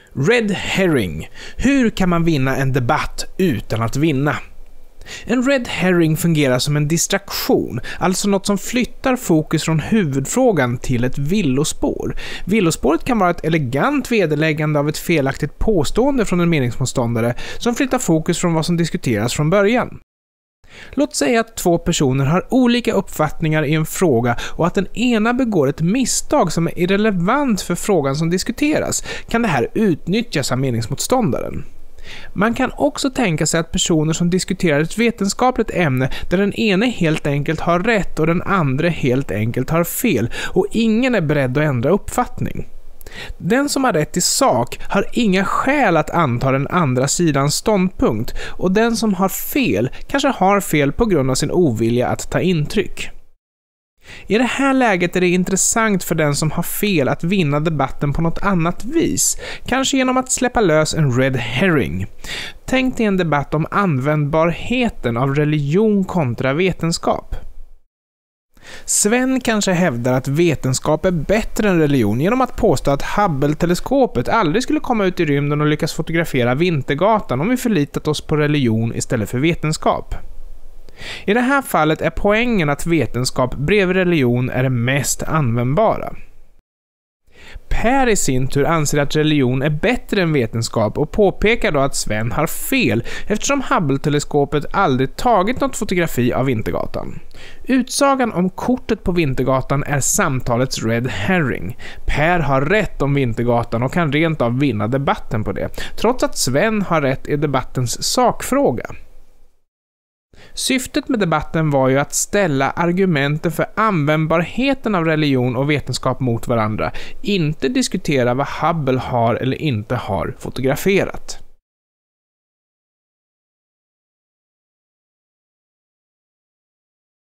Red herring. Hur kan man vinna en debatt utan att vinna? En red herring fungerar som en distraktion, alltså något som flyttar fokus från huvudfrågan till ett villospår. Villospåret kan vara ett elegant vederläggande av ett felaktigt påstående från en meningsmotståndare som flyttar fokus från vad som diskuteras från början. Låt säga att två personer har olika uppfattningar i en fråga och att den ena begår ett misstag som är irrelevant för frågan som diskuteras. Kan det här utnyttjas av meningsmotståndaren? Man kan också tänka sig att personer som diskuterar ett vetenskapligt ämne där den ene helt enkelt har rätt och den andra helt enkelt har fel och ingen är beredd att ändra uppfattning. Den som har rätt i sak har inga skäl att anta den andra sidans ståndpunkt och den som har fel kanske har fel på grund av sin ovilja att ta intryck. I det här läget är det intressant för den som har fel att vinna debatten på något annat vis, kanske genom att släppa lös en red herring. Tänk dig en debatt om användbarheten av religion kontra vetenskap. Sven kanske hävdar att vetenskap är bättre än religion genom att påstå att Hubble-teleskopet aldrig skulle komma ut i rymden och lyckas fotografera Vintergatan om vi förlitat oss på religion istället för vetenskap. I det här fallet är poängen att vetenskap bredvid religion är det mest användbara. Per i sin tur anser att religion är bättre än vetenskap och påpekar då att Sven har fel eftersom Hubble-teleskopet aldrig tagit något fotografi av Vintergatan. Utsagan om kortet på Vintergatan är samtalets red herring. Per har rätt om Vintergatan och kan rent av vinna debatten på det, trots att Sven har rätt i debattens sakfråga. Syftet med debatten var ju att ställa argumenten för användbarheten av religion och vetenskap mot varandra, inte diskutera vad Hubble har eller inte har fotograferat.